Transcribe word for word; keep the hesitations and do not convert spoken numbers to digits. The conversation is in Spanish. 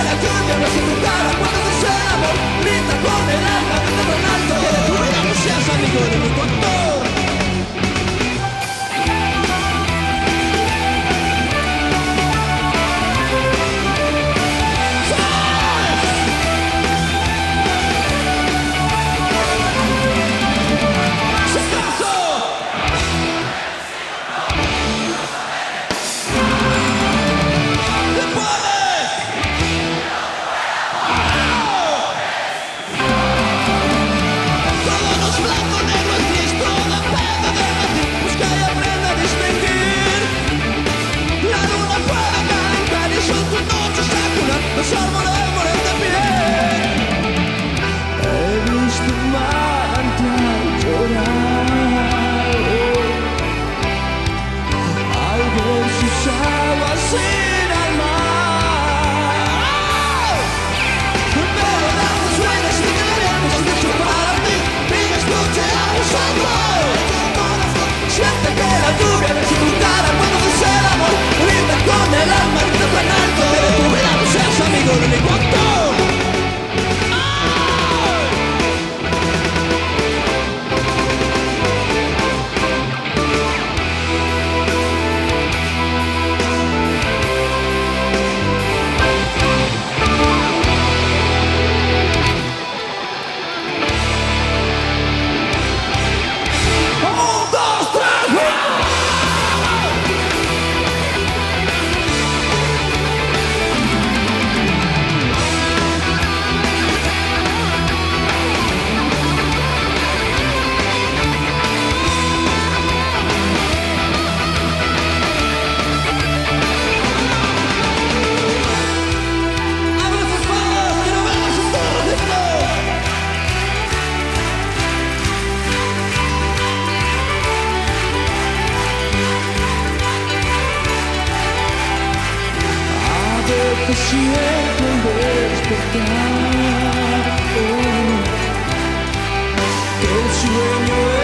la lluvia abrace tu cara cuando te sea el amor. Grita con el alma, grita tan alto que de tu vida no seas amigo de mi contor. Los árboles mueren de pie. He visto un manantial llorar al ver sus aguas ir al mar. Pero las sueños y que viento has dicho para mí, mi escuche a los ojos. Siente que la lluvia en tu cara cuando dice el amor. Grita con el alma, grita tan alto que de tu vida no seas amigo de mi contor. Siento el despertar, oh, que el sueño